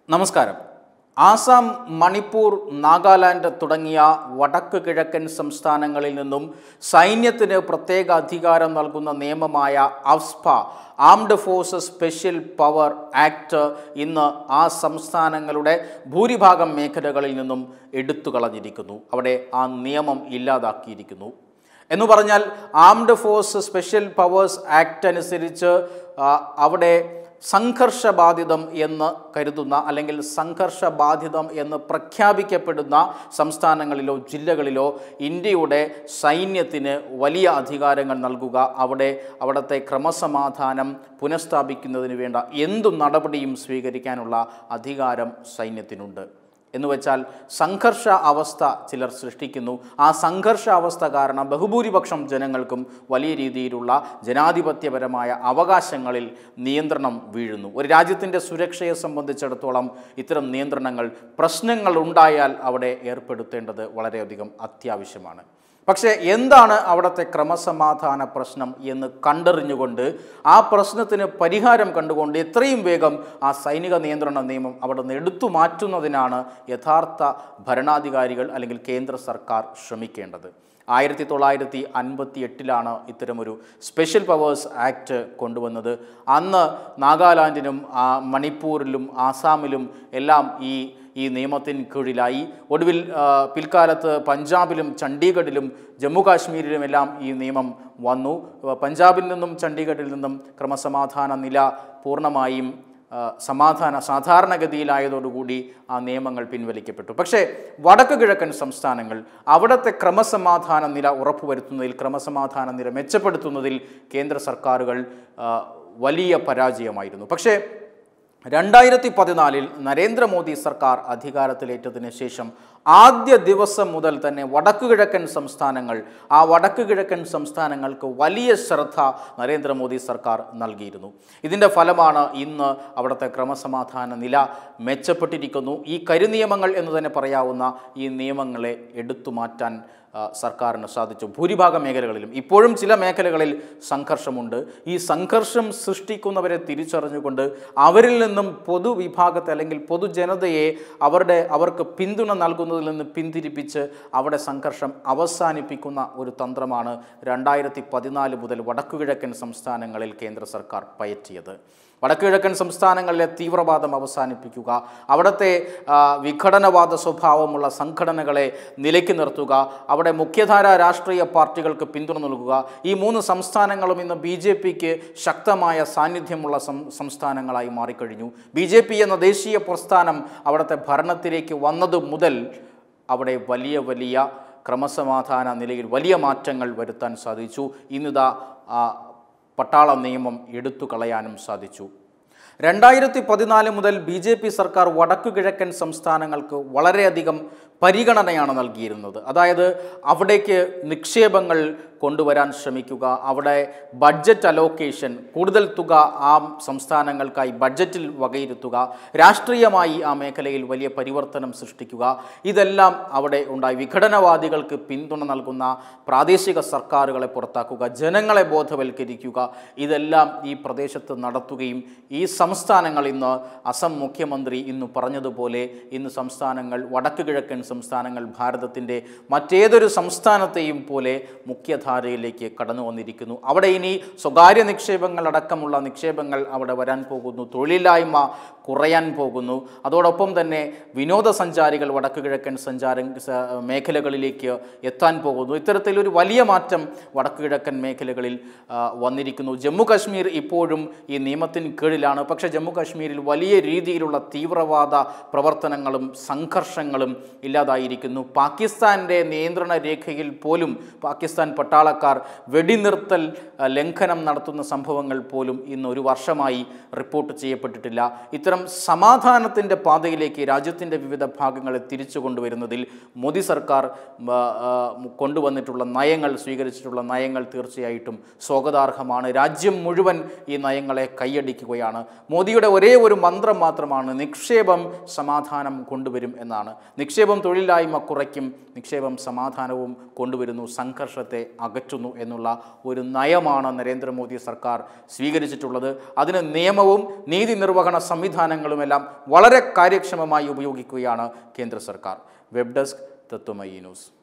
നമസ്കാരം. ആസാം, മണിപ്പൂർ, നാഗാലാൻഡ് തുടങ്ങിയ വടക്ക് കിഴക്കൻ സംസ്ഥാനങ്ങളിൽ നിന്നും സൈന്യത്തിന് പ്രത്യേക അധികാരം നൽകുന്ന നിയമമായ AFSPA armed forces special power act ഇന്ന് ആ സംസ്ഥാനങ്ങളുടെ ഭൂരിഭാഗം മേഖലകളിൽ നിന്നും എടുത്തുകളഞ്ഞിരിക്കുന്നു. അവിടെ ആ നിയമം ഇല്ലാതാക്കിയിരിക്കുന്നു. എന്ന് പറഞ്ഞാൽ armed force special powers act അനുസരിച്ച് അവിടെ സംഘർഷബാധിതം എന്ന് കരുതുന്ന അല്ലെങ്കിൽ സംഘർഷബാധിതം എന്ന് പ്രഖ്യാപിക്കപ്പെടുന്ന സംസ്ഥാനങ്ങളിലോ ജില്ലകളിലോ ഇന്ത്യയുടെ സൈന്യത്തിന് വലിയ അധികാരങ്ങൾ നൽകുക, അവിടുത്തെ ക്രമസമാധാനം പുനഃസ്ഥാപിക്കുന്നതിന് വേണ്ട എന്തു നടപടിയും സ്വീകരിക്കാനുള്ള അധികാരം സൈന്യത്തിനുണ്ട്. എന്നുവെച്ചാൽ സംഘർഷ അവസ്ഥ ചിലർ സൃഷ്ടിക്കുന്നു. ആ സംഘർഷ അവസ്ഥ കാരണം ബഹുഭൂരിപക്ഷം ജനങ്ങൾക്കും വലിയ രീതിയിലുള്ള ജനാധിപത്യപരമായ അവകാശങ്ങളിൽ നിയന്ത്രണം വീഴുന്നു. ഒരു രാജ്യത്തിൻ്റെ സുരക്ഷയെ സംബന്ധിച്ചിടത്തോളം ഇത്തരം നിയന്ത്രണങ്ങൾ പ്രശ്നങ്ങൾ ഉണ്ടായാൽ അവിടെ ഏർപ്പെടുത്തേണ്ടത് വളരെയധികം അത്യാവശ്യമാണ്. പക്ഷേ എന്താണ് അവിടുത്തെ ക്രമസമാധാന പ്രശ്നം എന്ന് കണ്ടറിഞ്ഞുകൊണ്ട് ആ പ്രശ്നത്തിന് പരിഹാരം കണ്ടുകൊണ്ട് എത്രയും വേഗം ആ സൈനിക നിയന്ത്രണ നിയമം അവിടെ നിന്ന് എടുത്തു മാറ്റുന്നതിനാണ് യഥാർത്ഥ ഭരണാധികാരികൾ അല്ലെങ്കിൽ കേന്ദ്ര സർക്കാർ ശ്രമിക്കേണ്ടത്. 1958 ഇത്തരമൊരു സ്പെഷ്യൽ പവേഴ്സ് ആക്ട് കൊണ്ടുവന്നത്. അന്ന് നാഗാലാൻഡിനും മണിപ്പൂരിലും ആസാമിലും എല്ലാം ഈ നിയമത്തിന് കീഴിലായി. ഒടുവിൽ പിൽക്കാലത്ത് പഞ്ചാബിലും ചണ്ഡീഗഡിലും ജമ്മു കാശ്മീരിലുമെല്ലാം ഈ നിയമം വന്നു. പഞ്ചാബിൽ നിന്നും ചണ്ഡീഗഡിൽ നിന്നും ക്രമസമാധാന നില പൂർണ്ണമായും സാധാരണഗതിയിലായതോടുകൂടി ആ നിയമങ്ങൾ പിൻവലിക്കപ്പെട്ടു. പക്ഷേ വടക്ക് കിഴക്കൻ സംസ്ഥാനങ്ങൾ അവിടുത്തെ ക്രമസമാധാന നില ഉറപ്പുവരുത്തുന്നതിൽ, ക്രമസമാധാന നില മെച്ചപ്പെടുത്തുന്നതിൽ കേന്ദ്ര സർക്കാരുകൾ വലിയ പരാജയമായിരുന്നു. പക്ഷേ 2014 നരേന്ദ്രമോദി സർക്കാർ അധികാരത്തിലേറ്റതിന് ശേഷം ആദ്യ ദിവസം മുതൽ തന്നെ വടക്കു കിഴക്കൻ സംസ്ഥാനങ്ങൾക്ക് വലിയ ശ്രദ്ധ നരേന്ദ്രമോദി സർക്കാർ നൽകിയിരുന്നു. ഇതിൻ്റെ ഫലമാണ് ഇന്ന് അവിടുത്തെ ക്രമസമാധാന നില മെച്ചപ്പെട്ടിരിക്കുന്നു. ഈ കരിനിയമങ്ങൾ എന്ന് തന്നെ പറയാവുന്ന ഈ നിയമങ്ങളെ എടുത്തു മാറ്റാൻ സർക്കാരിന് സാധിച്ചു. ഭൂരിഭാഗം മേഖലകളിലും ഇപ്പോഴും ചില മേഖലകളിൽ സംഘർഷമുണ്ട്. ഈ സംഘർഷം സൃഷ്ടിക്കുന്നവരെ തിരിച്ചറിഞ്ഞുകൊണ്ട് അവരിൽ നിന്നും പൊതുവിഭാഗത്തെ അല്ലെങ്കിൽ പൊതുജനതയെ അവർക്ക് പിന്തുണ നൽകുന്നതിൽ നിന്ന് പിന്തിരിപ്പിച്ച് അവിടെ സംഘർഷം അവസാനിപ്പിക്കുന്ന ഒരു തന്ത്രമാണ് 2014 മുതൽ വടക്കുകിഴക്കൻ സംസ്ഥാനങ്ങളിൽ കേന്ദ്ര സർക്കാർ പയറ്റിയത്. വടക്കുകിഴക്കൻ സംസ്ഥാനങ്ങളിലെ തീവ്രവാദം അവസാനിപ്പിക്കുക, അവിടുത്തെ വിഘടനവാദ സ്വഭാവമുള്ള സംഘടനകളെ നിലയ്ക്ക് നിർത്തുക, അവിടെ മുഖ്യധാര രാഷ്ട്രീയ പാർട്ടികൾക്ക് പിന്തുണ നൽകുക. ഈ 3 സംസ്ഥാനങ്ങളും ഇന്ന് BJPക്ക് ശക്തമായ സാന്നിധ്യമുള്ള സംസ്ഥാനങ്ങളായി മാറിക്കഴിഞ്ഞു. BJP എന്ന ദേശീയ പ്രസ്ഥാനം അവിടുത്തെ ഭരണത്തിലേക്ക് വന്നതു മുതൽ അവിടെ വലിയ ക്രമസമാധാന നിലയിൽ വലിയ മാറ്റങ്ങൾ വരുത്താൻ സാധിച്ചു. ഇന്നിതാ പട്ടാള നിയമം എടുത്തു കളയാനും സാധിച്ചു. 2014 മുതൽ BJP സർക്കാർ വടക്കു കിഴക്കൻ സംസ്ഥാനങ്ങൾക്ക് വളരെയധികം പരിഗണനയാണ് നൽകിയിരുന്നത്. അതായത് അവിടേക്ക് നിക്ഷേപങ്ങൾ കൊണ്ടുവരാൻ ശ്രമിക്കുക, അവിടെ ബഡ്ജറ്റ് അലോക്കേഷൻ, കൂടുതൽ തുക ആ സംസ്ഥാനങ്ങൾക്കായി ബഡ്ജറ്റിൽ വകയിരുത്തുക, രാഷ്ട്രീയമായി ആ മേഖലയിൽ വലിയ പരിവർത്തനം സൃഷ്ടിക്കുക, ഇതെല്ലാം അവിടെ ഉണ്ടായി. വിഘടനവാദികൾക്ക് പിന്തുണ നൽകുന്ന പ്രാദേശിക സർക്കാരുകളെ പുറത്താക്കുക, ജനങ്ങളെ ബോധവൽക്കരിക്കുക, ഇതെല്ലാം ഈ പ്രദേശത്ത് നടത്തുകയും ഈ സംസ്ഥാനങ്ങൾ ഇന്ന് അസം മുഖ്യമന്ത്രി ഇന്ന് പറഞ്ഞതുപോലെ ഇന്ന് സംസ്ഥാനങ്ങൾ വടക്ക് കിഴക്കൻ സംസ്ഥാനങ്ങൾ ഭാരതത്തിൻ്റെ മറ്റേതൊരു സംസ്ഥാനത്തെയും പോലെ മുഖ്യധാരയിലേക്ക് കടന്നു വന്നിരിക്കുന്നു. അവിടെ ഇനി സ്വകാര്യ നിക്ഷേപങ്ങൾ അടക്കമുള്ള നിക്ഷേപങ്ങൾ അവിടെ വരാൻ പോകുന്നു. തൊഴിലില്ലായ്മ കുറയാൻ പോകുന്നു. അതോടൊപ്പം തന്നെ വിനോദസഞ്ചാരികൾ വടക്ക് കിഴക്കൻ മേഖലകളിലേക്ക് എത്താൻ പോകുന്നു. ഇത്തരത്തിലൊരു വലിയ മാറ്റം വടക്ക് കിഴക്കൻ മേഖലകളിൽ വന്നിരിക്കുന്നു. ജമ്മു കാശ്മീർ ഇപ്പോഴും ഈ നിയമത്തിന് കീഴിലാണ്. പക്ഷേ ജമ്മു കാശ്മീരിൽ വലിയ രീതിയിലുള്ള തീവ്രവാദ പ്രവർത്തനങ്ങളും സംഘർഷങ്ങളും ഇല്ലാതായിരിക്കുന്നു. പാകിസ്ഥാൻ്റെ നിയന്ത്രണ രേഖയിൽ പോലും പാകിസ്ഥാൻ പട്ടാളക്കാർ വെടിനിർത്തൽ ലംഘനം നടത്തുന്ന സംഭവങ്ങൾ പോലും ഇന്ന് 1 വർഷമായി റിപ്പോർട്ട് ചെയ്യപ്പെട്ടിട്ടില്ല. ഇത്തരം സമാധാനത്തിൻ്റെ പാതയിലേക്ക് രാജ്യത്തിൻ്റെ വിവിധ ഭാഗങ്ങളെ തിരിച്ചു കൊണ്ടുവരുന്നതിൽ മോദി സർക്കാർ സ്വീകരിച്ചിട്ടുള്ള നയങ്ങൾ തീർച്ചയായിട്ടും സ്വാഗതാർഹമാണ്. രാജ്യം മുഴുവൻ ഈ നയങ്ങളെ കൈയടിക്കുകയാണ്. മോദിയുടെ ഒരേ ഒരു മന്ത്രം മാത്രമാണ് നിക്ഷേപം സമാധാനം കൊണ്ടുവരും എന്നാണ്. നിക്ഷേപം തൊഴിലില്ലായ്മ കുറയ്ക്കും, നിക്ഷേപം സമാധാനവും കൊണ്ടുവരുന്നു, സംഘർഷത്തെ അകറ്റുന്നു എന്നുള്ള ഒരു നയമാണ് നരേന്ദ്രമോദി സർക്കാർ സ്വീകരിച്ചിട്ടുള്ളത്. അതിന് നിയമവും നീതി നിർവഹണ സംവിധാനങ്ങളുമെല്ലാം വളരെ കാര്യക്ഷമമായി ഉപയോഗിക്കുകയാണ് കേന്ദ്ര സർക്കാർ. Web desk Tatwamayi news.